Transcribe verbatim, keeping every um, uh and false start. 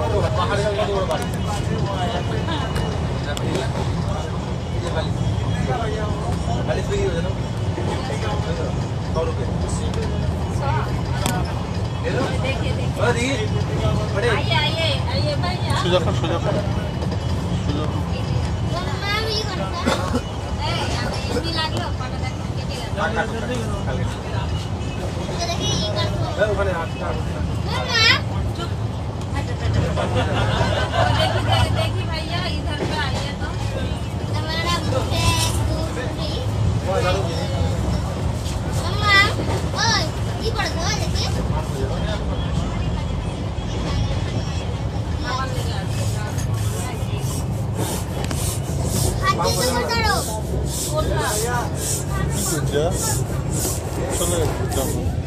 आइए आइए आइए भैया सोजा कर सोजा कर सोजा देखिए भैया इधर पे आइए तो 진짜? 손을 잡고